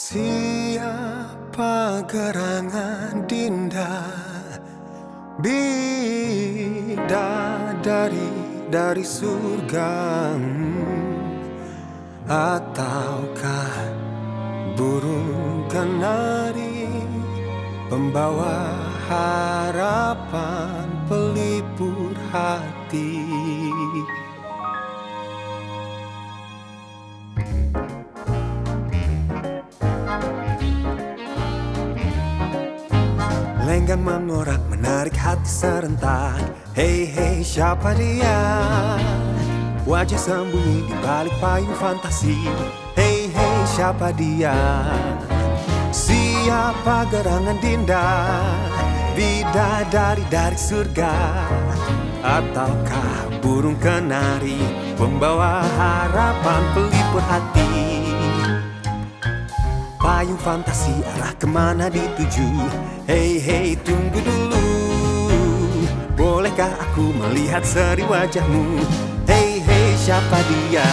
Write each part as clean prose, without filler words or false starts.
Siapa gerangan Dinda, bidadari dari surga, ataukah burung kanari pembawa harapan pelipur hati? Lenggang mengorak menarik hati serentak. Hey hey, siapa dia? Wajah sembunyi di balik payung fantasi. Hey hey, siapa dia? Siapa gerangan Dinda, bidadari dari surga, ataukah burung kanari pembawa harapan pelipur hati? Payung fantasi arah kemana dituju? Hey hey, tunggu dulu, bolehkah aku melihat seri wajahmu? Hey hey, siapa dia?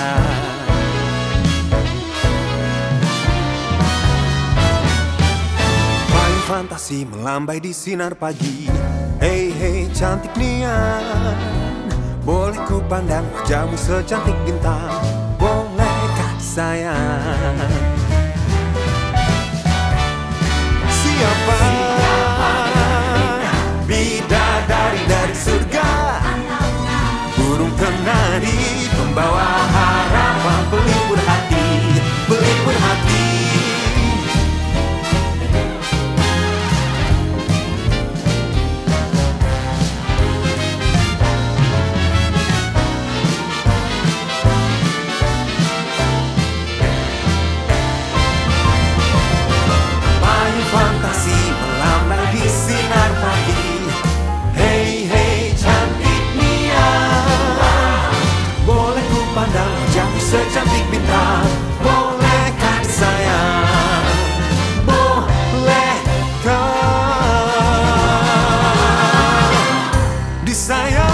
Payung fantasi melambai di sinar pagi. Hey hey, cantik nian, boleh ku pandang wajahmu secantik bintang? Bolehkah sayang? Siapa bidadari dari surga, burung kanari pembawa harapan pelipur hati, pelipur hati. Fantasi melambai di sinar pagi. Hey hey, cantik nian, boleh ku pandang wajahmu secantik bintang? Bolehkah disayang? Bolehkah disayang?